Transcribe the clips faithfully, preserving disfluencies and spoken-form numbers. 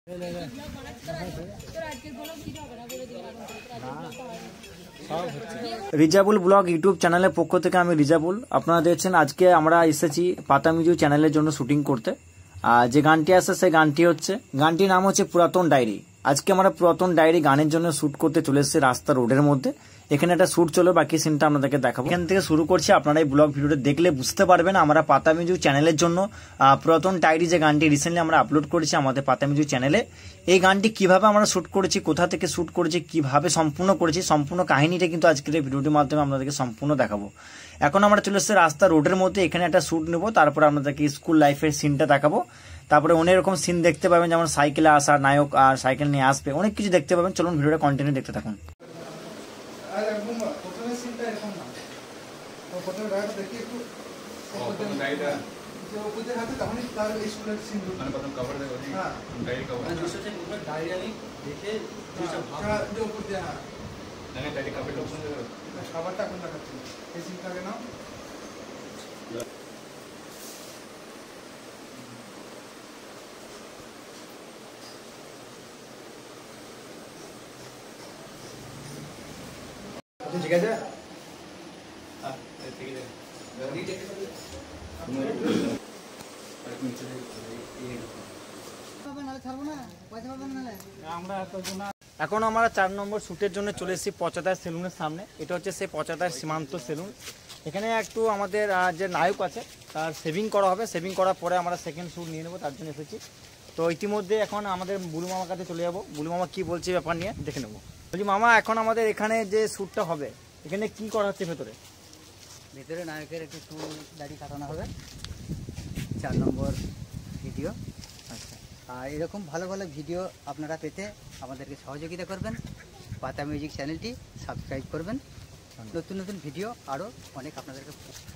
Rijabul blog YouTube চ্যানেলের পক্ষ থেকে আমি রিজাবুল। আপনারা দেখছেন আজকে আমরা এসেছি পাতা মিউজিক চ্যানেলের জন্য শুটিং করতে। আর যে গানটি আছে সেই গানটি হচ্ছে গানটির নাম হচ্ছে পুরাতন ডায়েরি। আজকে আমরা পুরাতন ডায়েরি গানের জন্য শুট করতে চলে এসেছি রাস্তা রোডের মধ্যে। এখানে একটা শুট চলো, বাকি সিনটা আপনাদেরকে দেখাবো। এখান থেকে শুরু করছি, আপনারা এই ব্লগ ভিডিওটা দেখলে বুঝতে পারবেন আমরা পাতা মিউজিক চ্যানেলের জন্য পুরাতন ডায়েরি যে গানটি রিসেন্টলি আমরা আপলোড করেছি আমাদের পাতা মিউজিক চ্যানেলে, এই গানটি কিভাবে আমরা শুট করেছি, কোথা থেকে শুট করেছি, কিভাবে সম্পূর্ণ করেছি, সম্পূর্ণ কাহিনীটা কিন্তু আজকের এই ভিডিওটির মাধ্যমে আপনাদেরকে সম্পূর্ণ দেখাবো। এখন আমরা চলে এসেছি রাস্তা রোডের মধ্যে, এখানে একটা শুট নেবো, তারপরে আপনাদেরকে স্কুল লাইফের সিনটা দেখাবো। তারপরে অনেক রকম সিন দেখতে পাবেন, যেমন সাইকেলে আসা নায়ক আর সাইকেল নিয়ে আসবে, অনেক কিছু দেখতে পাবেন। চলুন ভিডিওটা কন্টিনিউ দেখতে থাকুন। ঠিক আছে, এখন আমরা চার নম্বর শুটের জন্য চলে এসেছি পচাদার সেলুনের সামনে। এটা হচ্ছে সেই পচাদার সীমান্ত সেলুন। এখানে একটু আমাদের যে নায়ক আছে তার সেভিং করা হবে, সেভিং করার পরে আমরা সেকেন্ড শুট নিয়ে নেবো, তার জন্য এসেছি। তো ইতিমধ্যে এখন আমাদের বুলু মামার কাছে চলে যাবো, বুলু মামা কি বলছে ব্যাপার নিয়ে দেখে নেবো। বলছি মামা, এখন আমাদের এখানে যে শ্যুটটা হবে এখানে কি করা হচ্ছে? ভেতরে ভেতরে নায়কের একটু চুল দাড়ি কাটানো হবে, চার নম্বর ভিডিও। আচ্ছা, আর এরকম ভালো ভালো ভিডিও আপনারা পেতে আমাদেরকে সহযোগিতা করবেন, পাতা মিউজিক চ্যানেলটি সাবস্ক্রাইব করবেন। নতুন নতুন ভিডিও আরও অনেক আপনাদেরকে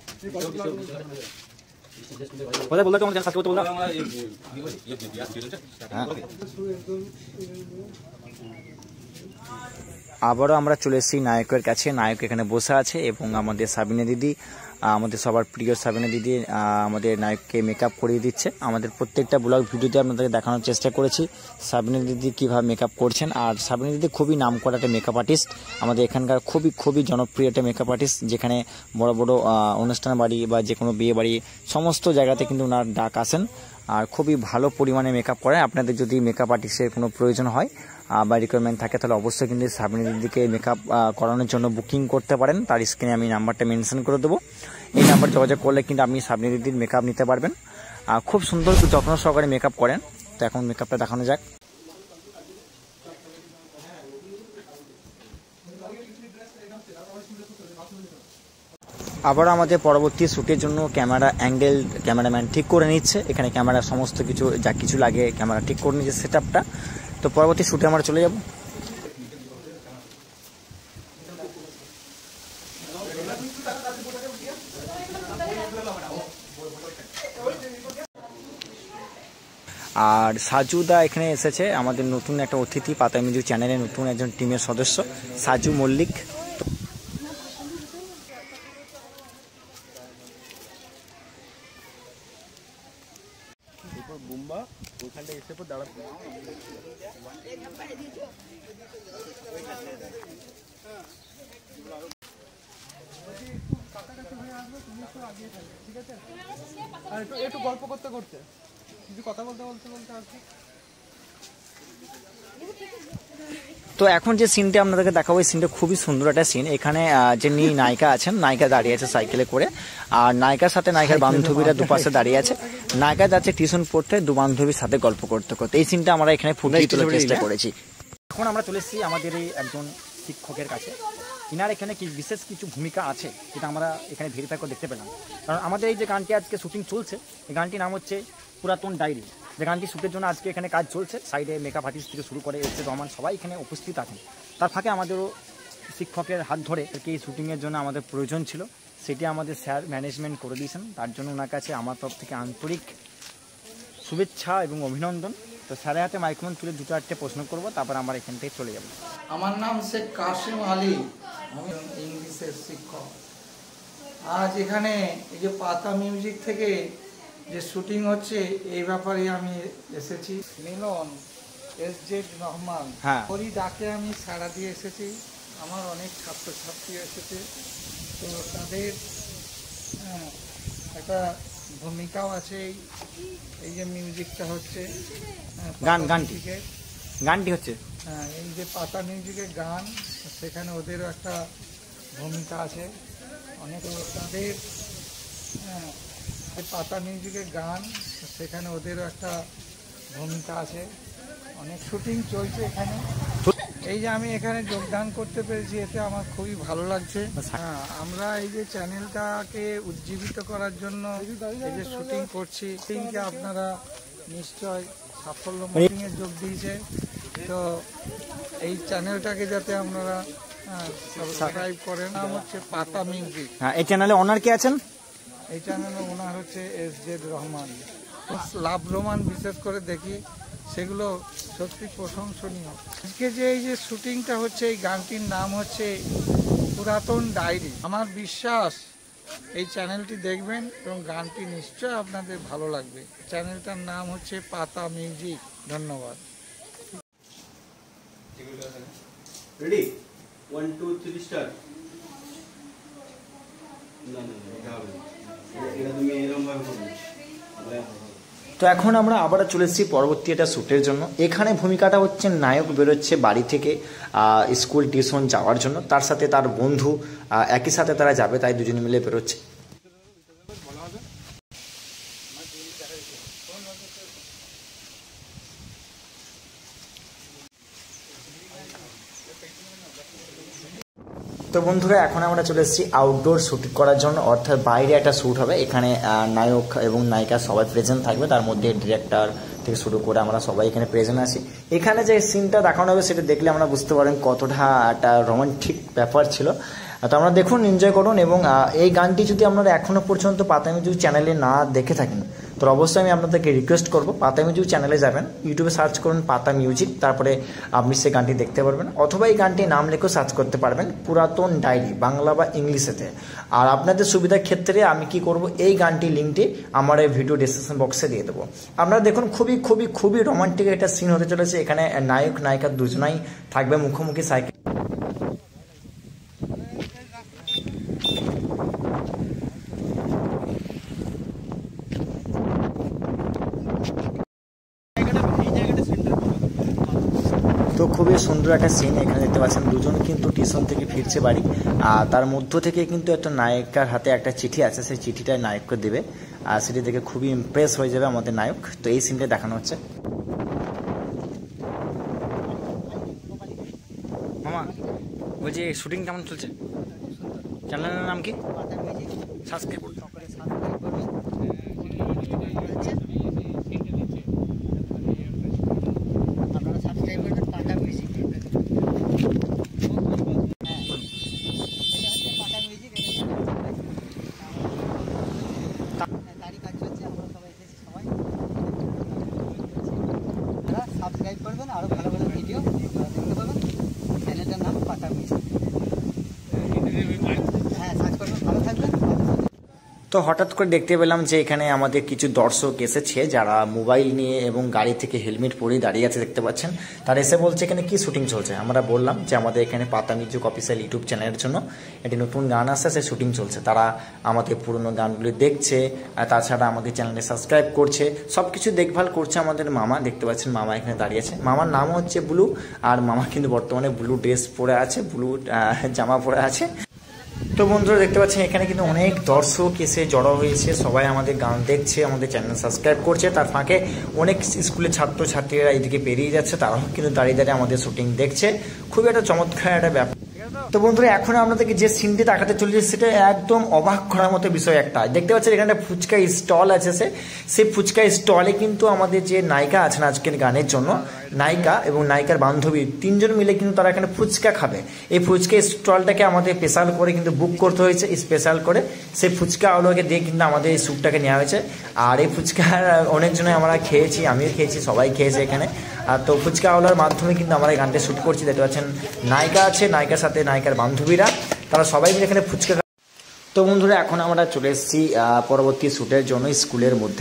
আবারও আমরা চলে এসেছি নায়কের কাছে। নায়ক এখানে বসে আছে এবং আমাদের সাবিনা দিদি, আমাদের সবার প্রিয় সাবিনা দিদি আমাদের নায়ককে মেকআপ করিয়ে দিচ্ছে। আমাদের প্রত্যেকটা ব্লগ ভিডিওতে আপনাদেরকে দেখানোর চেষ্টা করেছি সাবিনা দিদি কীভাবে মেকআপ করছেন। আর সাবিনা দিদি খুবই নাম করা একটা মেকআপ আর্টিস্ট, আমাদের এখানকার খুবই খুবই জনপ্রিয় একটা মেকআপ আর্টিস্ট, যেখানে বড় বড় অনুষ্ঠান বাড়ি বা যে কোনো বিয়ে বাড়ি সমস্ত জায়গাতে কিন্তু ওনার ডাক আসেন। আর খুবই ভালো পরিমাণে মেকআপ করেন। আপনাদের যদি মেকআপ আর্টিস্টের কোনো প্রয়োজন হয় বা রিকোয়ারমেন্ট থাকে তাহলে অবশ্যই কিন্তু সাবিনা দিদিকে মেকআপ করানোর জন্য বুকিং করতে পারেন। তার স্ক্রিনে আমি নাম্বারটা মেনশন করে দেবো, এই নাম্বার যোগাযোগ করলে কিন্তু আপনি সাবিনা দিদির মেকআপ নিতে পারবেন। খুব সুন্দর যত্ন সহকারে মেকআপ করেন। তো এখন মেকআপটা দেখানো যাক। আবার আমাদের পরবর্তী শ্যুটের জন্য ক্যামেরা অ্যাঙ্গেল ক্যামেরাম্যান ঠিক করে নিচ্ছে। এখানে ক্যামেরা সমস্ত কিছু যা কিছু লাগে ক্যামেরা ঠিক করে নিচ্ছে সেট আপটা। তো পরবর্তী শ্যুটে আমরা চলে যাব। আর সাজুদা এখানে এসেছে, আমাদের নতুন একটা অতিথি, পাতা মিউজিক চ্যানেলের নতুন একজন টিমের সদস্য সাজু মল্লিক। একটু গল্প করতে করতে কথা বলতে বলতে বলতে আসবে। তো এখন যে সিনটা আপনাদেরকে দেখাবো এই সিনটা খুবই সুন্দর একটা সিন। এখানে যে নায়িকা আছেন, নায়িকা দাঁড়িয়ে আছে সাইকেলে করে, আর নায়িকার সাথে নায়িকার বান্ধবীরা দুপাশে দাঁড়িয়ে আছে। নায়িকা যাচ্ছে টিউশন পড়তে, দু বান্ধবীর সাথে গল্প করতে করতে। এই সিনটা আমরা এখানে ফুটিয়ে তোলার চেষ্টা করেছি। এখন আমরা চলে এসেছি আমাদের এই একজন শিক্ষকের কাছে। ইনার এখানে কি বিশেষ কিছু ভূমিকা আছে যেটা আমরা এখানে ভেরিফাই করে দেখতে পেলাম। কারণ আমাদের এই যে গানটি আজকে শুটিং চলছে, এই গানটির নাম হচ্ছে পুরাতন ডায়েরি। যে গানটি শ্যুটের জন্য আজকে এখানে কাজ চলছে, সাইডে মেকআপ আর্টিস্ট থেকে শুরু করে এস রহমান সবাই এখানে উপস্থিত আছেন। তার ফাঁকে আমাদেরও শিক্ষকের হাত ধরে এই শুটিংয়ের জন্য আমাদের প্রয়োজন ছিল, সেটি আমাদের স্যার ম্যানেজমেন্ট করে দিয়েছেন। তার জন্য ওনার কাছে আমার তরফ থেকে আন্তরিক শুভেচ্ছা এবং অভিনন্দন। তো স্যারের হাতে মাইক্রোফোন তুলে দুটো আটটে প্রশ্ন করবো, তারপর আমরা এখান থেকে চলে যাব। আমার নাম শেখ কাশিম আলী, আমি ইংলিশের শিক্ষক। আজ এখানে এই যে পাতা মিউজিক থেকে যে শুটিং হচ্ছে এই ব্যাপারে আমি এসেছি। মিলন এস জেড রহমান, হ্যাঁ। ওরই ডাকে আমি সাড়া দিয়ে এসেছি। আমার অনেক ছাত্রছাত্রী এসেছে, তো তাদের হ্যাঁ, একটা ভূমিকাও আছে। এই এই যে মিউজিকটা হচ্ছে হ্যাঁ, গান পাতা গানটি মিউজিকের, গানটি হচ্ছে হ্যাঁ, এই যে পাতা মিউজিকের গান, সেখানে ওদেরও একটা ভূমিকা আছে অনেক। তাদের হ্যাঁ, এই পাতা মিউজিকের গান, সেখানে ওদেরও একটা ভূমিকা আছে। অনেক শুটিং চলছে এখানে। এই যে আমি এখানে যোগদান করতে পেরেছি, এতে আমার খুবই ভালো লাগছে। হ্যাঁ, আমরা এই যে চ্যানেলটাকে উজ্জীবিত করার জন্য এই যে শুটিং করছি, শুটিংকে আপনারা নিশ্চয় সাফল্য শুটিংয়ে যোগ দিয়েছে। তো এই চ্যানেলটাকে যাতে আপনারা সাবস্ক্রাইব করেন। নাম হচ্ছে পাতা মিউজিক। হ্যাঁ, এই চ্যানেলে ওনার কে আছেন? এই চ্যানেলে ওনার হচ্ছে এস জেড রহমান। লাভ রোমান বিশেষ করে দেখি, সেগুলো সত্যি প্রশংসনীয়। আজকে যে এই যে শুটিংটা হচ্ছে, এই গানটির নাম হচ্ছে পুরাতন ডায়েরি। আমার বিশ্বাস এই চ্যানেলটি দেখবেন এবং গানটি নিশ্চয় আপনাদের ভালো লাগবে। চ্যানেলটার নাম হচ্ছে পাতা মিউজিক। ধন্যবাদ। Ready one two three start. না না এটা হবে না, এটা তুমি এরকম ভাবে করবে। তো এখন আমরা আবার চলে এসেছি পরবর্তী একটা শ্যুটের জন্য। এখানে ভূমিকাটা হচ্ছে নায়ক বেরোচ্ছে বাড়ি থেকে স্কুল টিউশন যাওয়ার জন্য, তার সাথে তার বন্ধু একই সাথে তারা যাবে, তাই দুজনে মিলে বেরোচ্ছে। তো বন্ধুরা, এখন আমরা চলে এসেছি আউটডোর শ্যুট করার জন্য, অর্থাৎ বাইরে একটা শ্যুট হবে। এখানে নায়ক এবং নায়িকা সবাই প্রেজেন্ট থাকবে, তার মধ্যে ডিরেক্টর থেকে শুরু করে আমরা সবাই এখানে প্রেজেন্ট আছি। এখানে যে সিনটা দেখানো হবে সেটা দেখলে আমরা বুঝতে পারেন কতটা একটা রোমান্টিক ব্যাপার ছিল। তো আমরা দেখুন, এনজয় করুন। এবং এই গানটি যদি আপনারা এখনও পর্যন্ত পাতা মিউজিক চ্যানেলে না দেখে থাকেন, তো অবশ্যই আমি আপনাদেরকে রিকোয়েস্ট করবো, পাতা মিউজিক চ্যানেলে যাবেন, ইউটিউবে সার্চ করুন পাতা মিউজিক, তারপরে আপনি সেই গানটি দেখতে পারবেন। অথবা এই গানটির নাম লিখেও সার্চ করতে পারবেন, পুরাতন ডায়েরি, বাংলা বা ইংলিশেতে। আর আপনাদের সুবিধার ক্ষেত্রে আমি কি করব, এই গানটির লিঙ্কটি আমার এই ভিডিও ডিসক্রিপশন বক্সে দিয়ে দেবো। আপনারা দেখুন, খুবই খুবই খুবই রোমান্টিক একটা সিন হতে চলেছে। এখানে নায়ক নায়িকা দুজনাই থাকবে মুখোমুখি সাইকেল। তো খুবই সুন্দর একটা সিন এখানে দেখতে পাচ্ছেন। দুজন কিন্তু টিউশন থেকে ফিরছে বাড়ি, আর তার মধ্য থেকে কিন্তু একটা নায়িকার হাতে একটা চিঠি আছে, সেই চিঠিটা নায়ককে দেবে, আর সেটি দেখে খুবই ইমপ্রেস হয়ে যাবে আমাদের নায়ক। তো এই সিনটা দেখানো হচ্ছে। মামা বলছি, শুটিং কেমন চলছে? চ্যানেলের নাম কি? সাবস্ক্রাইব করুন। আপনারা সাবস্ক্রাইব করবেন পাতা মিউজিক। হ্যাঁ, এটা হচ্ছে পাতা মিউজিক। তারই কাজ চলছে, আমরা সবাই এসেছি। সবাই আপনারা সাবস্ক্রাইব করবেন, আরও ভালো ভালো ভিডিও দেখতে পাবেন। চ্যানেলটার নাম পাতা মিউজিক। হ্যাঁ, সার্চ করবেন। ভালো থাকবেন। তো হঠাৎ করে দেখতে পেলাম যে এখানে আমাদের কিছু দর্শক এসেছে, যারা মোবাইল নিয়ে এবং গাড়ি থেকে হেলমেট পরেই দাঁড়িয়ে আছে, দেখতে পাচ্ছেন। তারা এসে বলছে এখানে কি শুটিং চলছে। আমরা বললাম যে আমাদের এখানে পাতা মিউজিক অফিসিয়াল ইউটিউব চ্যানেলের জন্য একটি নতুন গান আসছে, সে শুটিং চলছে। তারা আমাদের পুরনো গানগুলি দেখছে, আর তাছাড়া আমাদের চ্যানেলে সাবস্ক্রাইব করছে, সব কিছু দেখভাল করছে আমাদের মামা। দেখতে পাচ্ছেন মামা এখানে দাঁড়িয়ে আছে। মামার নাম হচ্ছে ব্লু, আর মামা কিন্তু বর্তমানে ব্লু ড্রেস পরে আছে, ব্লু জামা পরে আছে। তো বন্ধুরা, দেখতে পাচ্ছেন এখানে কিন্তু অনেক দর্শক এসে জড়ো হয়েছে, সবাই আমাদের গান দেখছে, আমাদের চ্যানেল সাবস্ক্রাইব করছে। তার ফাঁকে অনেক স্কুলের ছাত্রছাত্রীরা এদিকে বেরিয়ে যাচ্ছে, তারাও কিন্তু দাঁড়িয়ে দাঁড়িয়ে আমাদের শুটিং দেখছে। খুবই একটা চমৎকার একটা ব্যাপার। তো বন্ধুরা, এখন আপনাদেরকে যে সিনটি দেখাতে চলেছে সেটা একদম অবাক করার মতো বিষয় একটা। দেখতে পাচ্ছেন এখানে ফুচকা স্টল আছে, সে সেই ফুচকা স্টলে কিন্তু আমাদের যে নায়িকা আছেন আজকের গানের জন্য, নায়িকা এবং নায়িকার বান্ধবী তিনজন মিলে কিন্তু তারা এখানে ফুচকা খাবে। এই ফুচকা স্টলটাকে আমাদের স্পেশাল করে কিন্তু বুক করতে হয়েছে, স্পেশাল করে সেই ফুচকা আলোকে দিয়ে কিন্তু আমাদের এই শ্যুটটাকে নেওয়া হয়েছে। আর এই ফুচকার অনেকজনে আমরা খেয়েছি, আমিও খেয়েছি, সবাই খেয়েছে এখানে। আর তো ফুচকা আলোর মাধ্যমে কিন্তু আমরা এই গানটা শ্যুট করছি। দেখতে পাচ্ছেন নায়িকা আছে, নায়িকার সাথে নায়িকার বান্ধবীরা, তারা সবাই মিলে এখানে ফুচকা। তো বন্ধুরা, এখন আমরা চলে এসেছি পরবর্তী শ্যুটের জন্য স্কুলের মধ্যে।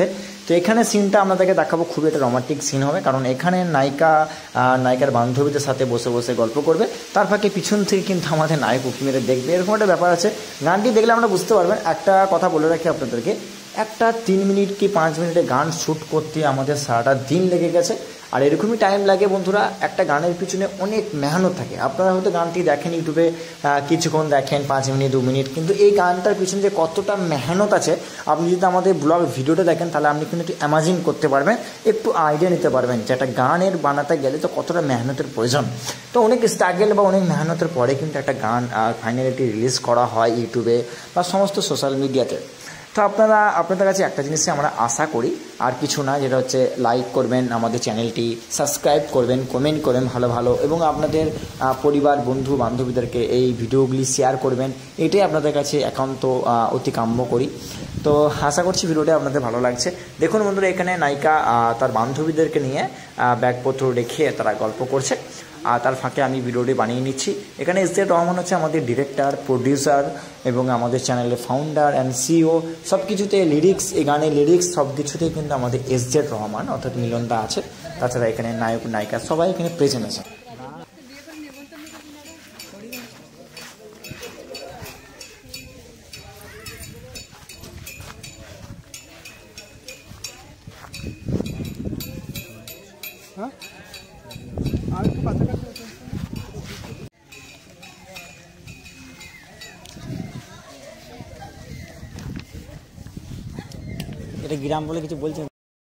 তো এখানে সিনটা আপনাদেরকে দেখাবো, খুবই একটা রোমান্টিক সিন হবে, কারণ এখানে নায়িকা নায়িকার বান্ধবীদের সাথে বসে বসে গল্প করবে, তার ফাঁকে পিছন থেকে কিন্তু আমাদের নায়ক উঁকি মেরে দেখবে, এরকম একটা ব্যাপার আছে। গানটি দেখলে আমরা বুঝতে পারবেন। একটা কথা বলে রাখি আপনাদেরকে, একটা তিন মিনিট কি পাঁচ মিনিটে গান শ্যুট করতে আমাদের সারাটা দিন লেগে গেছে। আর এরকমই টাইম লাগে বন্ধুরা, একটা গানের পিছনে অনেক মেহনত থাকে। আপনারা হয়তো গানটি দেখেন ইউটিউবে, কিছুক্ষণ দেখেন পাঁচ মিনিট দু মিনিট, কিন্তু এই গানটার পিছনে যে কতটা মেহনত আছে, আপনি যদি আমাদের ব্লগ ভিডিওটা দেখেন তাহলে আপনি কিন্তু একটু ইমাজিন করতে পারবেন, একটু আইডিয়া নিতে পারবেন যে একটা গানের বানাতে গেলে তো কতটা মেহনতের প্রয়োজন। তো অনেক স্ট্রাগল বা অনেক মেহনতের পরে কিন্তু একটা গান ফাইনালি রিলিজ করা হয় ইউটিউবে বা সমস্ত সোশ্যাল মিডিয়াতে। তো আপনারা আপনাদের কাছে একটা জিনিসই আমরা আশা করি, আর কিছু না, যেটা হচ্ছে লাইক করবেন আমাদের চ্যানেলটি, সাবস্ক্রাইব করবেন, কমেন্ট করবেন ভালো ভালো, এবং আপনাদের পরিবার বন্ধু বান্ধবীদেরকে এই ভিডিওগুলি শেয়ার করবেন। এটাই আপনাদের কাছে একান্ত অতি কাম্য করি। তো আশা করছি ভিডিওটা আপনাদের ভালো লাগছে। দেখুন বন্ধুরা, এখানে নায়িকা তার বান্ধবীদেরকে নিয়ে ব্যাগপত্র রেখে তারা গল্প করছে, আর তার ফাঁকে আমি ভিডিওটি বানিয়ে নিচ্ছি। এখানে এস জেড রহমান হচ্ছে আমাদের ডিরেক্টর, প্রডিউসার এবং আমাদের চ্যানেলের ফাউন্ডার অ্যান্ড সিইও। সব কিছুতে লিরিক্স, এই গানের লিরিক্স সব কিছুতেই কিন্তু আমাদের এস জেড রহমান অর্থাৎ মিলনদা আছে। তাছাড়া এখানে নায়ক নায়িকা সবাই এখানে প্রেজেন্ট আছে। এটা গ্রাম বলে কিছু বলছে।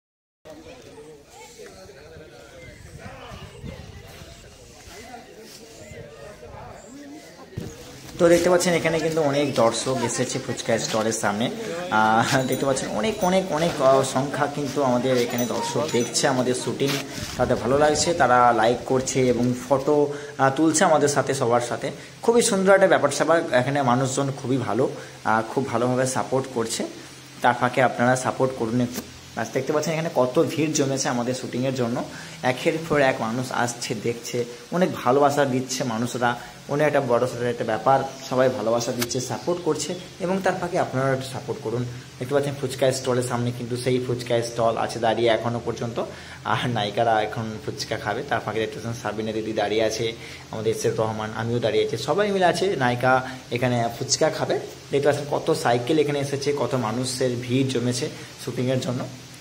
তো দেখতে পাচ্ছেন এখানে কিন্তু অনেক দর্শক এসেছে ফুচকা স্টলের সামনে। দেখতে পাচ্ছেন অনেক অনেক অনেক সংখ্যা কিন্তু আমাদের এখানে দর্শক দেখছে আমাদের শুটিং, তাদের ভালো লাগছে, তারা লাইক করছে এবং ফটো তুলছে আমাদের সাথে, সবার সাথে। খুবই সুন্দর একটা ব্যাপার স্যাপার। এখানে মানুষজন খুবই ভালো, খুব ভালোভাবে সাপোর্ট করছে। তার ফাঁকে আপনারা সাপোর্ট করুন একটু। আজ দেখতে পাচ্ছেন এখানে কত ভিড় জমেছে আমাদের শুটিংয়ের জন্য। একের পর এক মানুষ আসছে, দেখছে, অনেক ভালোবাসা দিচ্ছে মানুষরা, অনেক একটা বড় সড়ো একটা ব্যাপার, সবাই ভালোবাসা দিচ্ছে, সাপোর্ট করছে, এবং তার ফাঁকে আপনারা একটু সাপোর্ট করুন। দেখতে পাচ্ছেন ফুচকা স্টলের সামনে কিন্তু সেই ফুচকা স্টল আছে দাঁড়িয়ে এখনও পর্যন্ত, আর নায়িকারা এখন ফুচকা খাবে। তার ফাঁকে দেখতে পাচ্ছেন সাবিনা দিদি দাঁড়িয়ে আছে, আমাদের এস এর রহমান, আমিও দাঁড়িয়ে আছি, সবাই মিলে আছে। নায়িকা এখানে ফুচকা খাবে। দেখতে পাচ্ছেন কত সাইকেল এখানে এসেছে, কত মানুষের ভিড় জমেছে শুটিংয়ের জন্য।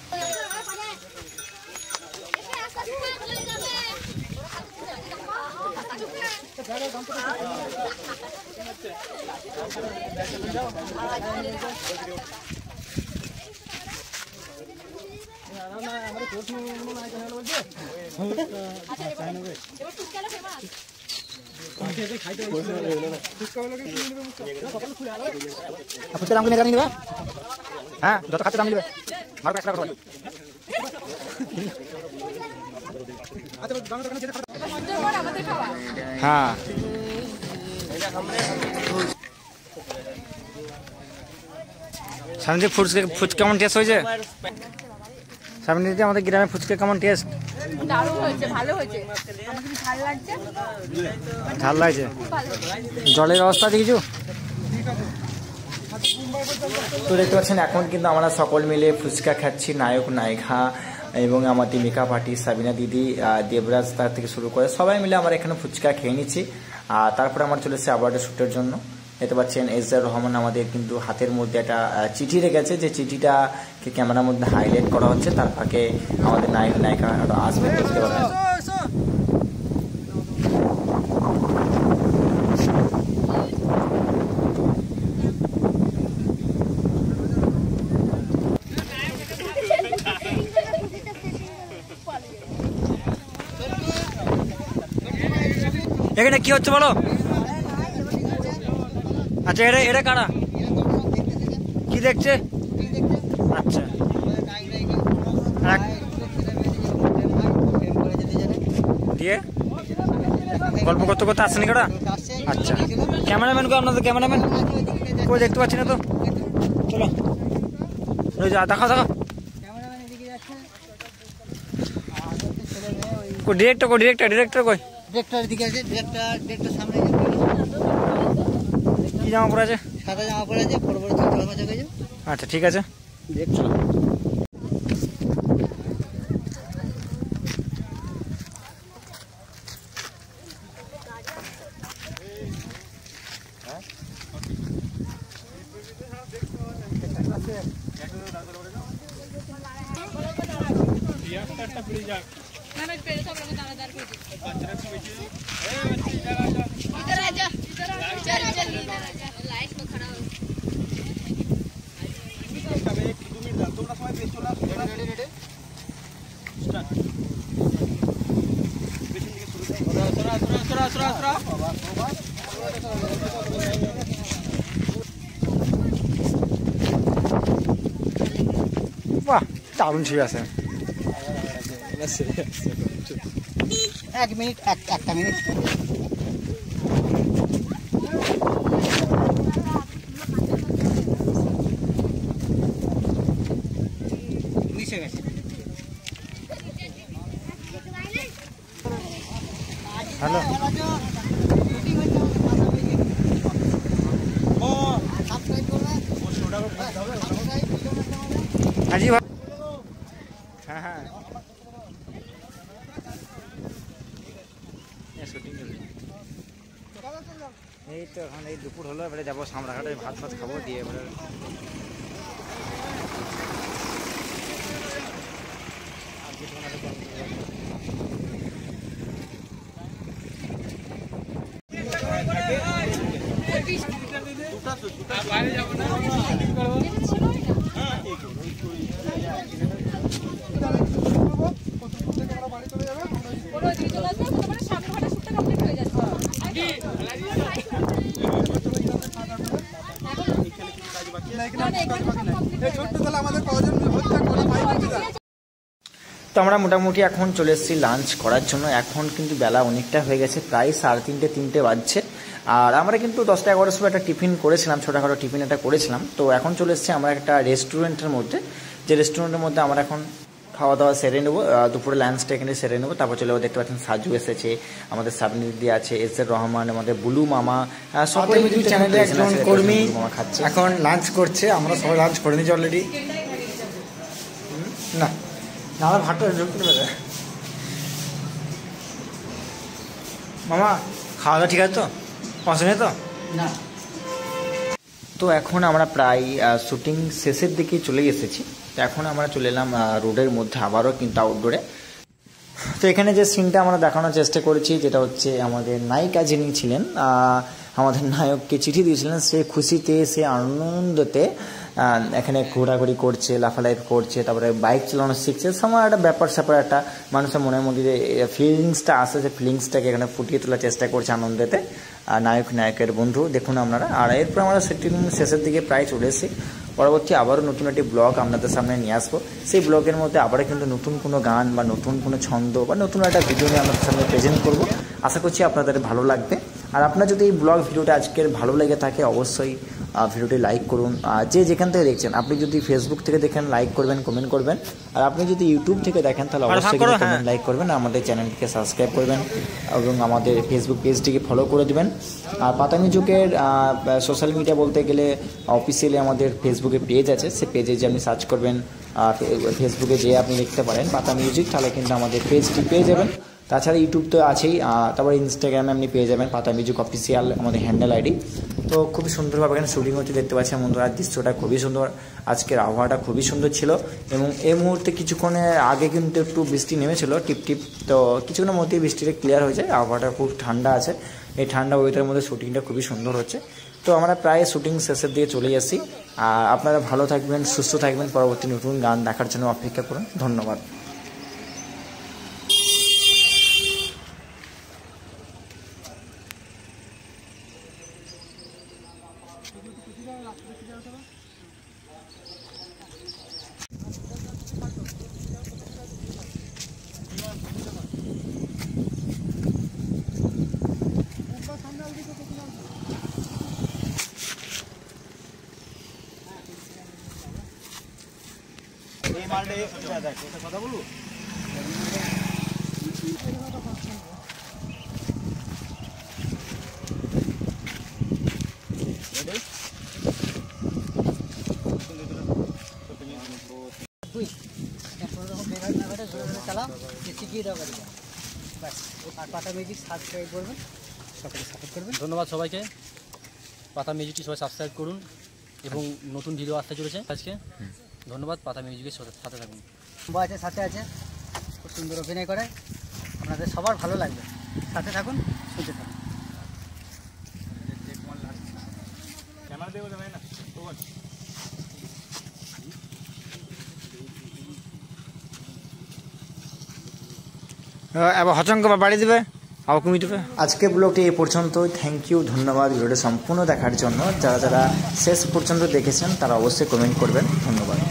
ফুচকা দাম কিনে নিবে, হ্যাঁ যত খাচ্ছে দাম নিবে, হ্যাঁ সামনে ফুচকা ফুচকা কেমন টেস্ট হয়েছে? সামনে দিদি আমাদের গ্রামে ফুচকা কেমন টেস্ট? দারুণ হয়েছে, ভালো হয়েছে। আমাকে কি ঝাল লাগছে? ঝাল লাগছে। জলের ব্যবস্থা আছে কিছু? তো দেখতে পাচ্ছেন এখন কিন্তু আমরা সকল মিলে ফুচকা খাচ্ছি, নায়ক নায়িকা এবং আমাদের মেকআপ আর্টিস্ট সাবিনা দিদি, দেবরাজ তার থেকে শুরু করে সবাই মিলে আমরা এখানে ফুচকা খেয়ে নিচ্ছি। আর তারপরে আমার চলে এসেছে আবার শ্যুটের জন্য। দেখতে পাচ্ছেন এস আর রহমান আমাদের কিন্তু হাতের মধ্যে একটা চিঠি রেখেছে, যে চিঠিটাকে ক্যামেরার মধ্যে হাইলাইট করা হচ্ছে। তার ফাঁকে আমাদের নায়ক নায়িকা আসবে, দেখতে পাবেন। এখানে কি হচ্ছে বলো? আচ্ছা, এটা এটা কারা কি দেখছে? আচ্ছা, দিয়ে গল্প করতে করতে আসেনি কারা? আচ্ছা, ক্যামেরাম্যান কো আপনাদের? ক্যামেরাম্যান কই দেখতে পাচ্ছি না তো। চলো দেখা দেখা ডিরেক্টর কই? ডিরেক্টর ডিরেক্টর কই? ডিরেক্টর দিকে আছে, ডিরেক্টর ডিরেক্টর সামনে কি জামা পরে আছে? সাদা জামা পরে আছে, বড় বড় চশমা চোখে। আচ্ছা ঠিক আছে। বাহ, দারুণ ছবি আছে। এক মিনিট এক একটা মিনিট মিশে গেছে। হ্যালো, আজি ভাই, হ্যাঁ হ্যাঁ শুটিং চলছে। এই তো এখন এই দুপুর হলো, এবারে যাবো সামরাঘাটে ভাত ফাত খাবো, দিয়ে এবারে তো আমরা মোটামুটি এখন চলে এসেছি লাঞ্চ করার জন্য। এখন কিন্তু বেলা অনেকটা হয়ে গেছে, প্রায় সাড়ে তিনটে তিনটে বাজছে। আর আমরা কিন্তু দশটা এগারোটার সময় একটা টিফিন করেছিলাম, ছোটোখাটো টিফিন একটা করেছিলাম। তো এখন চলে এসেছি আমরা একটা রেস্টুরেন্টের মধ্যে, যে রেস্টুরেন্টের মধ্যে আমরা এখন খাওয়া দাওয়া সেরে নেবো, দুপুরে লাঞ্চটা এখানে সেরে নেবো। তারপর চলে দেখতে পাচ্ছেন সাজু এসেছে, আমাদের সাবনিদি আছে, এস এর রহমান, আমাদের বুলু মামা, সকলে চ্যানেলে একজন কর্মী খাচ্ছে, এখন লাঞ্চ করছে। আমরা সবাই লাঞ্চ করে নিচ্ছি অলরেডি। না না আমার ভাতটা ঢুকতে পারে মামা, খাওয়া দাওয়া ঠিক আছে তো, পছন্দ তো না। তো এখন আমরা প্রায় শুটিং শেষের দিকে চলে এসেছি। তো এখন আমরা চলে এলাম রোডের মধ্যে, আবারও কিন্তু আউটডোরে। তো এখানে যে সিনটা আমরা দেখানোর চেষ্টা করেছি, যেটা হচ্ছে আমাদের নায়িকা যিনি ছিলেন, আমাদের নায়ককে চিঠি দিয়েছিলেন, সে খুশিতে, সে আনন্দতে এখানে ঘোরাঘুরি করছে, লাফালাফি করছে, তারপরে বাইক চালানো শিখছে। সময় একটা ব্যাপার স্যাপার একটা মানুষের মনের মধ্যে যে ফিলিংসটা আসে, সেই ফিলিংসটাকে এখানে ফুটিয়ে তোলার চেষ্টা করছে আনন্দেতে নায়ক নায়কের বন্ধু। দেখুন আপনারা। আর এরপর আমরা শুটিং শেষের দিকে প্রায় চলে এসেছি। পরবর্তী আবারও নতুন একটি ব্লগ আপনাদের সামনে নিয়ে আসবো। সেই ব্লগের মধ্যে আবারও কিন্তু নতুন কোনো গান বা নতুন কোনো ছন্দ বা নতুন একটা ভিডিও নিয়ে আপনাদের সামনে প্রেজেন্ট করবো। আশা করছি আপনাদের ভালো লাগবে। আর আপনার যদি এই ব্লগ ভিডিওটা আজকের ভালো লেগে থাকে, অবশ্যই ভিডিওটি লাইক করুন। যে যেখান থেকে দেখছেন, আপনি যদি ফেসবুক থেকে দেখেন লাইক করবেন, কমেন্ট করবেন। আর আপনি যদি ইউটিউব থেকে দেখেন তাহলে অবশ্যই কমেন্ট লাইক করবেন, আমাদের চ্যানেলটিকে সাবস্ক্রাইব করবেন এবং আমাদের ফেসবুক পেজটিকে ফলো করে দেবেন। আর পাতা মিউজিকের সোশ্যাল মিডিয়া বলতে গেলে অফিসিয়ালি আমাদের ফেসবুকে পেজ আছে, সে পেজে যে আপনি সার্চ করবেন, ফেসবুকে যে আপনি দেখতে পারেন পাতা মিউজিক, তাহলে কিন্তু আমাদের পেজটি পেয়ে যাবেন। তাছাড়া ইউটিউব তো আছেই, তারপর ইনস্টাগ্রামে আপনি পেয়ে যাবেন পাতা মিউজিক অফিসিয়াল, আমাদের হ্যান্ডেল আইডি। তো খুবই সুন্দরভাবে এখানে শুটিং হচ্ছে, দেখতে পাচ্ছেন বন্ধুরা। দৃশ্যটা খুবই সুন্দর, আজকের আবহাওয়াটা খুবই সুন্দর ছিল। এবং এই মুহূর্তে কিছুক্ষণের আগে কিন্তু একটু বৃষ্টি নেমেছিল টিপ টিপ, তো কিছুক্ষণের মধ্যেই বৃষ্টিটা ক্লিয়ার হয়ে যায়, আবহাওয়াটা খুব ঠান্ডা আছে। এই ঠান্ডা ওয়েদারের মধ্যে শুটিংটা খুবই সুন্দর হচ্ছে। তো আমরা প্রায় শুটিং শেষের দিকে চলে আসি। আর আপনারা ভালো থাকবেন, সুস্থ থাকবেন, পরবর্তী নতুন গান দেখার জন্য অপেক্ষা করুন। ধন্যবাদ। কথা বলবো চালাও, শিখিয়ে দেওয়া গাড়িটা ব্যাস। আর পাতা মিউজিক সাবস্ক্রাইব করবেন, সকলে সাপোর্ট করবেন। ধন্যবাদ সবাইকে। পাতা মিউজিকটি সবাই সাবস্ক্রাইব করুন এবং নতুন ভিডিও আসতে চলেছে আজকে। ধন্যবাদ। পাতা মিউজিকের সাথে থাকুন। আছে সাথে আছে, খুব সুন্দর অভিনয় করে, আপনাদের সবার ভালো লাগবে। সাথে থাকুন, শুনতে থাকুন। এবার হচঙ্ক বাড়ি দেবে আবার কমিয়ে দেবে। আজকে ব্লগটি এই পর্যন্ত। থ্যাংক ইউ, ধন্যবাদ ভিডিওটি সম্পূর্ণ দেখার জন্য। যারা যারা শেষ পর্যন্ত দেখেছেন তারা অবশ্যই কমেন্ট করবেন। ধন্যবাদ।